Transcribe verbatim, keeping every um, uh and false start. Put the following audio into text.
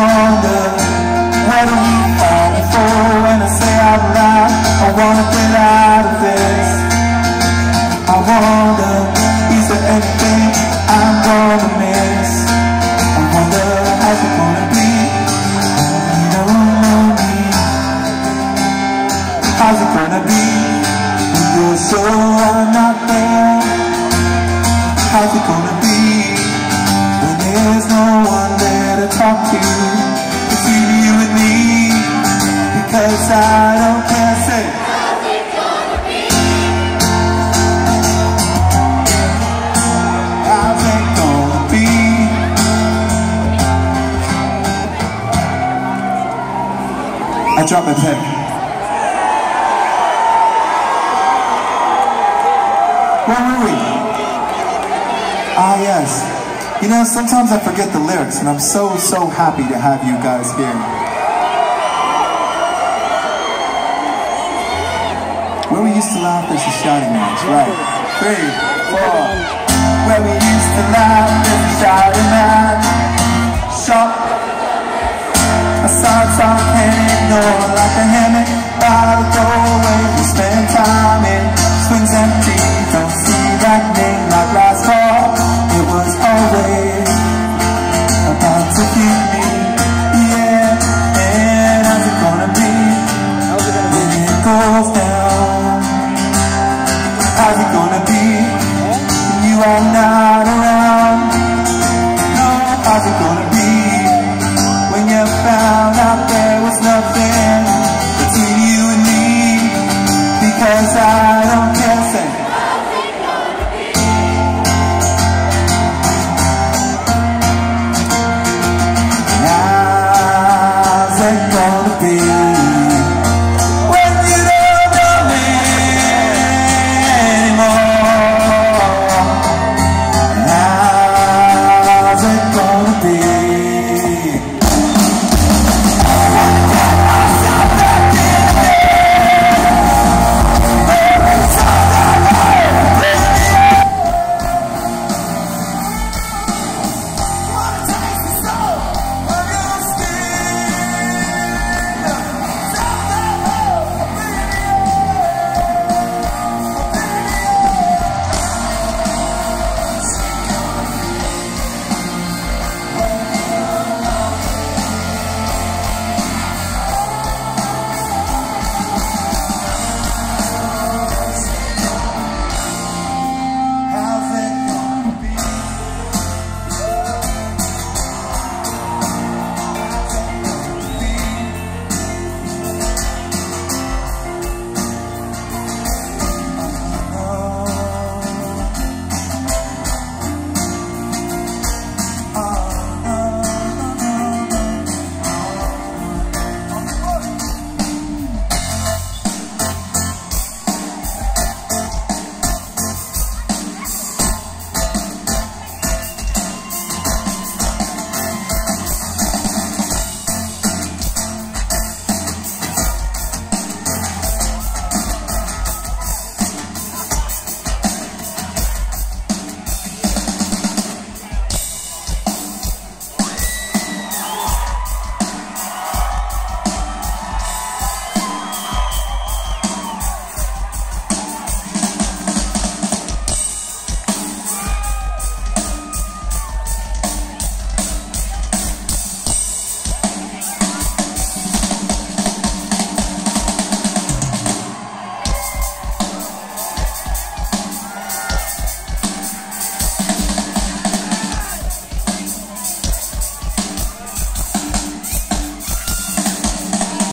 wonder, what are we falling for? When I say out loud, I wanna get out of this. I wonder, is there anything I'm gonna miss? I wonder, how's it gonna be? You don't know me. How's it gonna be when you're sure I'm not there? How's it gonna be when there's no one there to talk to? It's either you and me, because I don't care. Say, how's it gonna be? How's it gonna be? I dropped my pen. Where were we? Ah, yes. You know, sometimes I forget the lyrics, and I'm so, so happy to have you guys here. Where we used to laugh, there's a shouting match, right? Three, four. Where we used to laugh, there's a shouting match. Shot. I saw it, saw it, can't ignore, like a hammock by the door.